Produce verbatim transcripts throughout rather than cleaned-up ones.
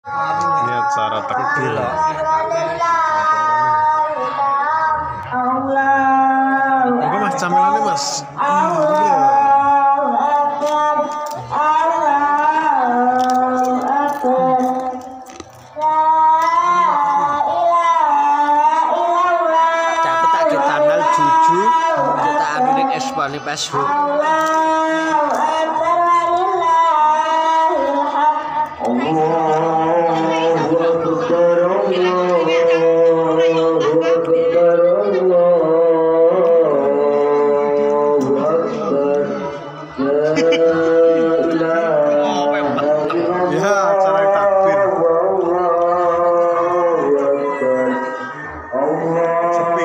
Ini acara takbir. Apa mas camilannya mas? Dapat tak di tanggal tujuh kita ambilin Espani Facebook. Ya acara takbir. Sepi.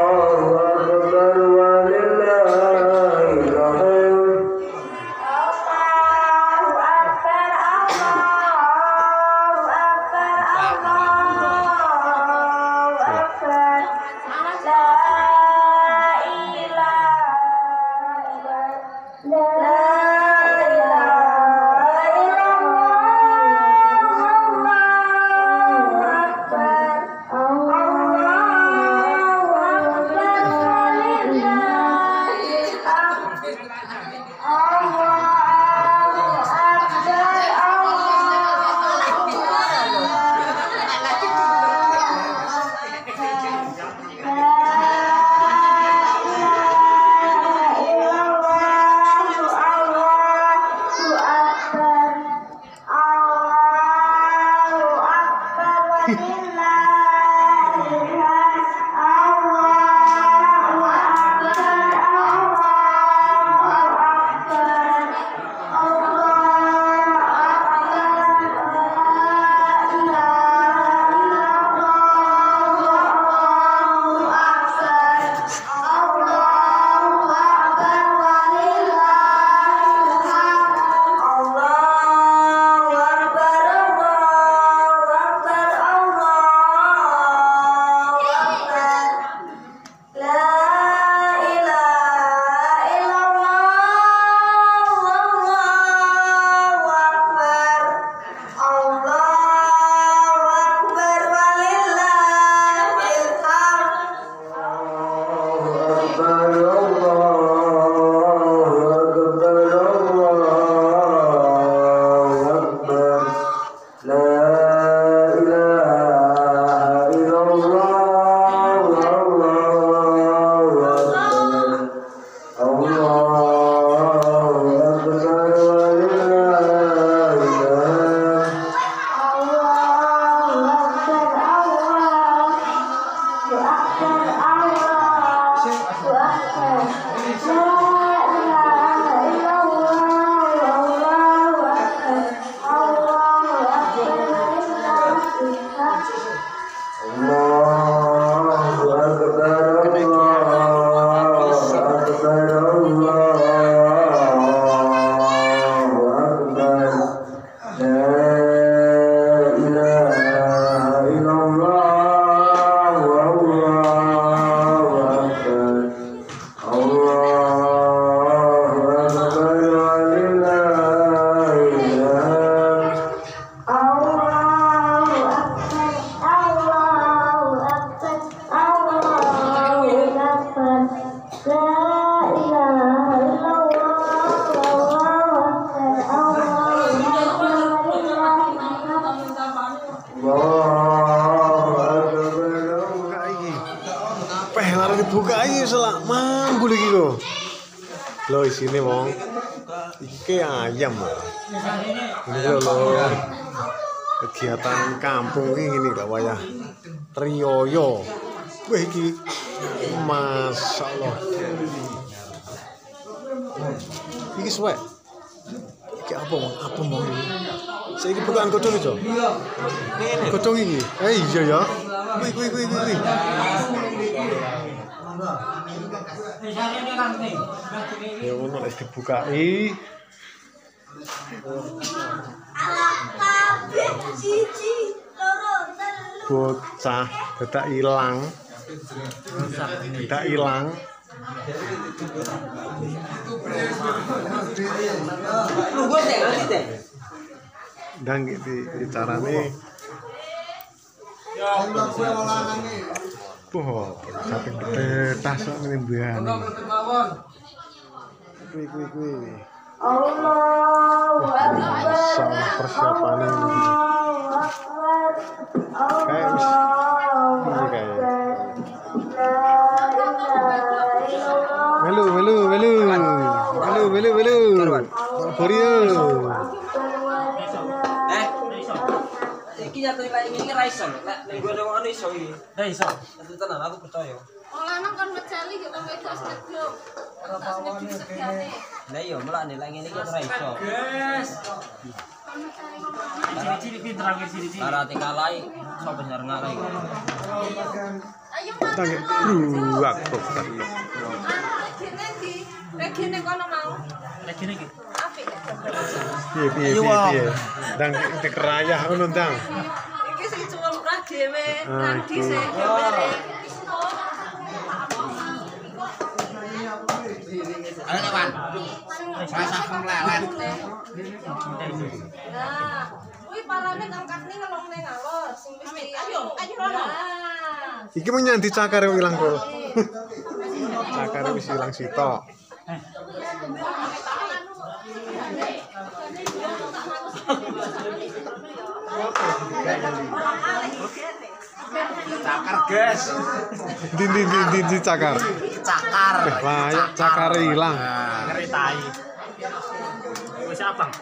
Buka aja selak mampu lagi kok. Lo isine wong iki ayam. Ini lo kegiatan kampung ini gini gak wayah Trioyo. Wah iki masyaallah. Iki suwe. Iki apa wong? Apa wong ini? Saiki bukaan godhong itu. Godhong iki. Eh iya ya. Kuwi kuwi kuwi kuwi. Ya ono wis dibukai. Bocah dadak ilang. Dadak ilang. ndang iki iki carane. Poh, saking gede tas kok ngene mbiyen. Kuwi kuwi kuwi. Allahu Akbar. Sama persiapane. Kayak wis ini kayak. Melu melu melu. Melu melu melu. Borio. Eh. Iki nyatu lek ngene ra iso. Lek ning gone ngono iso iki. Ra iso. Tenan aku percaya. Wong lanang kon meceli yo kon wedok sedok. Lah iya melane lek ngene iki ora iso. Guys. Ciri-ciri pinter angger ciri-ciri. Ora tikalai sapa bener ngalai. Ayo Mas. Tangi ruak kok. Regine di. Regine kono mau. Regine iki. Apik. Piye piye piye. Ndang dikerayah ngono ndang. Iki sing cuwel murah dhewe. Ah, Nanti iki. sing gambare. Ayo Wan. Rasa kemlelet. Nah, kuwi parane ngangkatne ngelongne ngalor sing wis ayo ayo rono. Iki menyandi cakar yang ilang kok. Cakar wis ilang sitok. Cakar, guys. Di di di di, di cakar. Cakar. Lah, ya cakar ilang. Ngeri tai. Wis abang.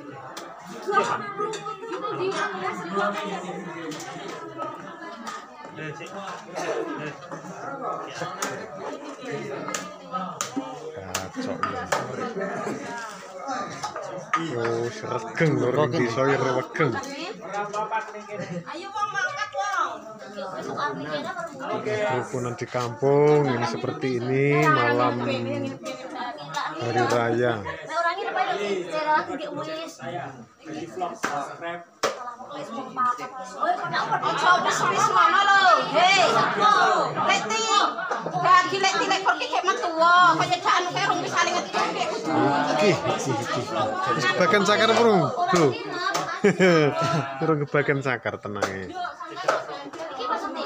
Kacau. Oh, sergeng lho desa ya rewegeng. Ayo wong mangkat wong. Besok ambilnya baru. Rukunan di kampung ini seperti ini malam hari raya. Nah, orangnya apa lagi? Cara lagi ge wis. Di vlog subscribe. Oi, kenapa ojo wis-wis ngono lho. Hei, Leti. Bagi Leti lek kok iki metu wae, kaya jan kaya rong wis saling ngerti kudu. Iki, iki, iki. Wis kebagian cakar burung, Bro. Burung kebagian cakar tenang ya. Iki maksudnya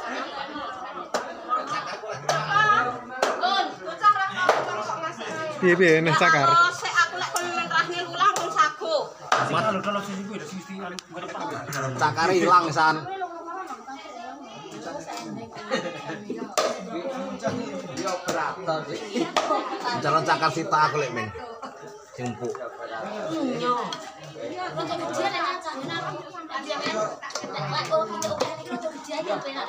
Gun, bocah ra kok ngasih. Piye piye nek cakar? Sik aku lek kon nerahne lulang kon sago. Cakar ilang san. Yo berat sih. Jalan cakar sita aku lek men. Empuk. Nyo. Untuk ujian enak jangan aku sampai dia men. Lek kok video iki untuk ujian ya penak.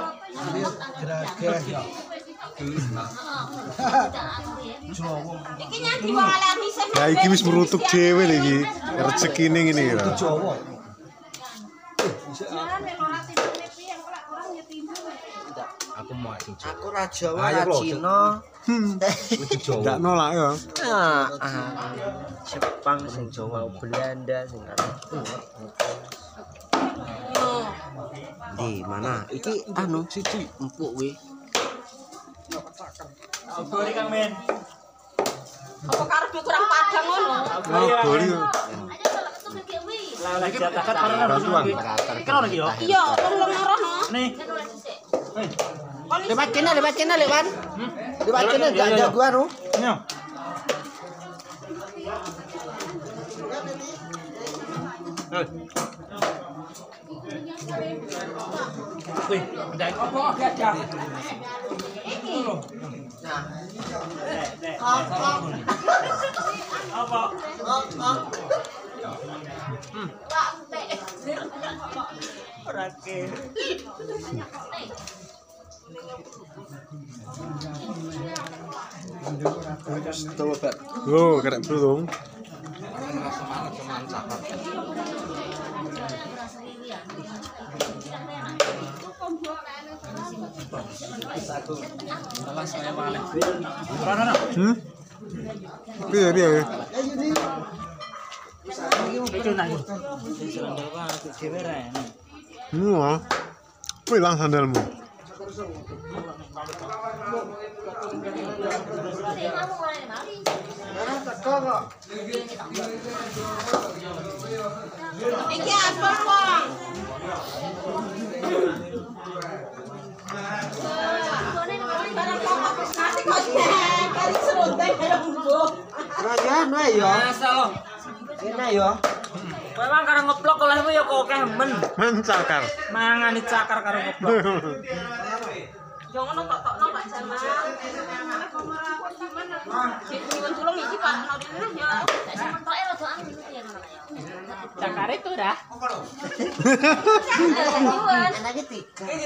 Iki nyandi wong alami sih. Ya iki wis merutuk dhewe lho iki. Rezekine ngene ya. Jawa. Jangan memang ati piye yang ora kurang ya timbul. Aku mau sing Jawa. Aku ra Jawa ra Cina. Kudu Jawa. Ndak nolak ya. Ah, ah. Jepang sing Jawa, Belanda sing arep. Di mana? Iki anu siji empuk kuwi. Sugori Kang Men. Apa karepe kurang padang ngono? Oh, goli. Lah lagi takat para Bantuan. Iki ono iki yo. Iya, tolong ngerono. Nih. Lewat kene, lewat kene, lewat. Lewat kene gak ada gua anu. Yo. Wih, udah apa ada. Iki. Apa? Ora ke. Loh, kena burung. Hmm? Piye piye? Mua. Kuwi lang sandalmu. Iki aspal wong. Barang pokok wis mati kok kali serunting kaya mbok. Rayan wae yo. Asal. Kene yo. Memang karo ngeplok olehmu ya kok akeh men. Men cakar. Mangani cakar karo ngeplok. Yo ngono tok-tokno Pak Jamal. Sing tulung iki Pak Nordin ya. Sementoke rada anu ya ngono ya. Cakar itu dah. Enak iki.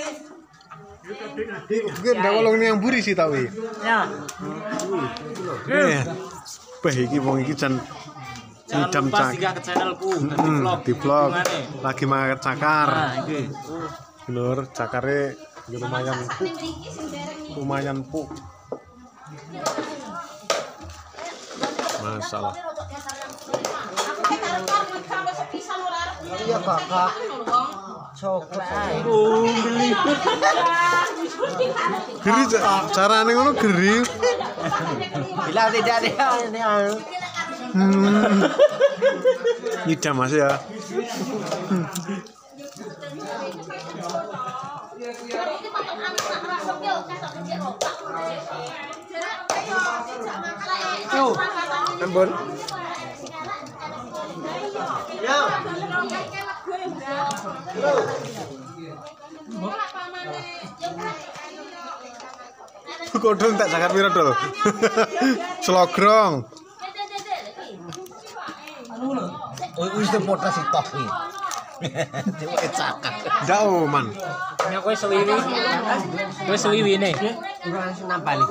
Mungkin ada wolong yang buri sih tapi. Ya. Eh, bah iki wong iki jan Jangan idam lupa cak. singgah ke channelku di Hmm, vlog. di vlog Gimana? lagi makan cakar. Nah, iki. Lur, cakare lumayan lumayan pu. Masalah. Iya kakak. Coklat ae. Oh, beli. Geri ca- carane ngono geri. Bila tidak ada ini anu. Hmm. Idam Mas ya. Yo. Ampun. Ya. Kodong tak cakar piro dol. Slogrong. Oh, wis dipoto sih top iki. Dewe cakak. Jauh man. Ya kowe sewiwi. Kowe sewiwi ne. Ora nampali.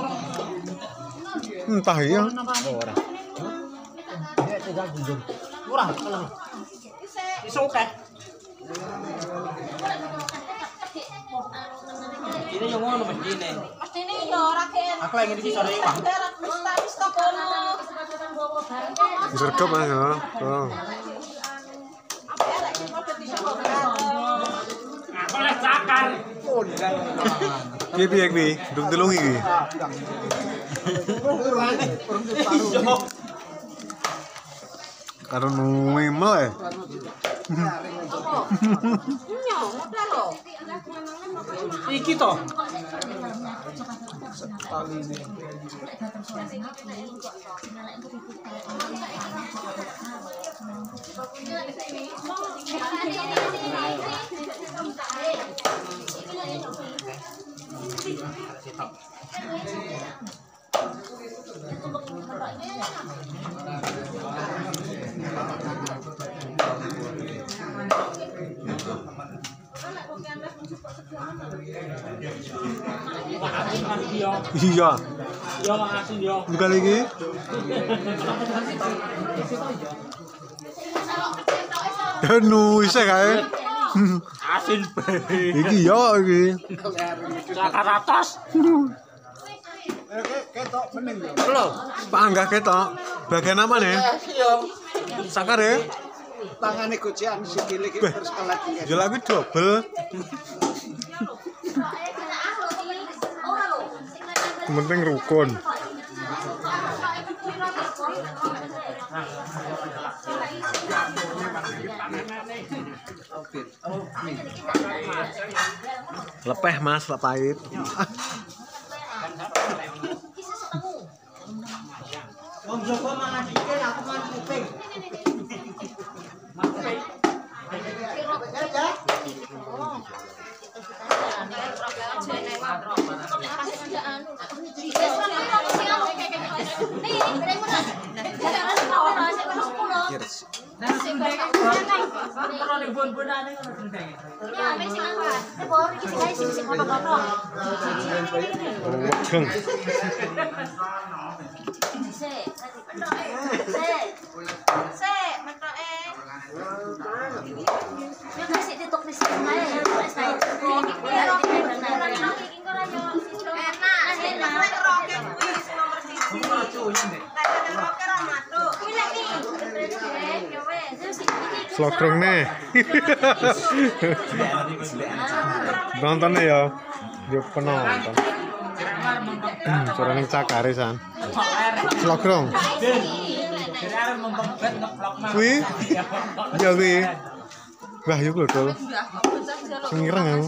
Entah iya. Ora. Dia tinggal gunjung. Murah kalau. Iso akeh. Ini yang ngono Mas Dine. Mestine yo ora gen. Aku lagi iki sore wah. Wis tok kono. Sergap Mas ya. Oh. Aku lek cakar. Piye piye kuwi? Ndung telung iki. Karo numel e. Nyo, modal lho. Iki to. Iya. Yo makasih yo. Bukan lagi. Anu isa kae. Asin bae. Iki yo iki. Cakar atas. Belum. Panggah ketok. Bagian apa nih? Sakar ya? Tangane gocean sikile iki terus kelet iki. Yo lagi double. Penting rukun. Lepeh Mas, lepahit. Wong Joko mangan sikil aku mangan kuping. Wegeng. Slogrong nih. Nonton ya. Yo penonton. Hmm, suara ning cakare san. Slogrong. Kuwi. Ya kuwi. Wah, yuk lho, Dol. Ngireng aku.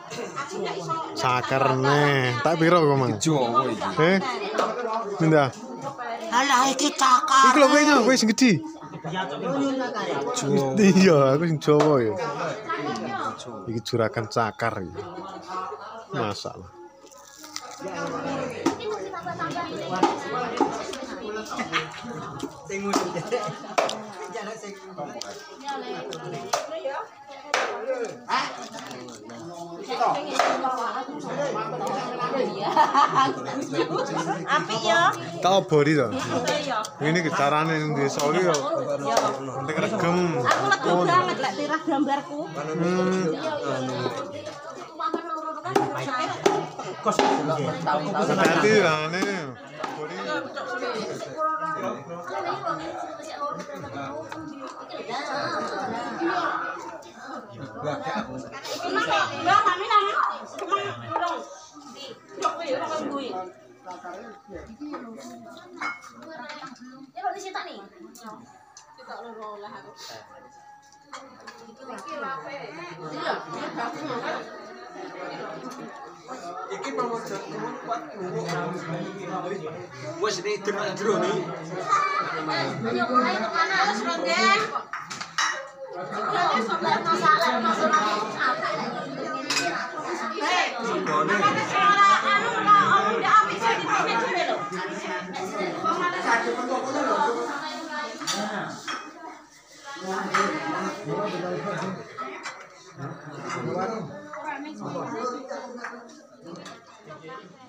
Sakarne. Tak piro kok, Mang? Eh. Minta. Alah iki cakar. Iki lho kowe kowe sing gedhi. Iya, aku sing Jawa ya. Iki juragan cakar iki. Masalah. Apik ya. Tak obori to. Ini ki carane ning desa iki yo. Penting regem. Aku lega banget lek tirah gambarku. Hmm. Hati lah nih. Mbak, kami nang kemang urung. Jok kuwi ora kan kuwi. Ya kok disitak nih. Sitak loro lah aku. Iki lape. Iya, Iki pamojok kuat dulu. Wes ini denak jero ni. Ayo mulai kemana? Terus ronggeng. Masalah masalah apa? Hei, ora anu ora om ndak apik sing dipikir dhewe lho. Ora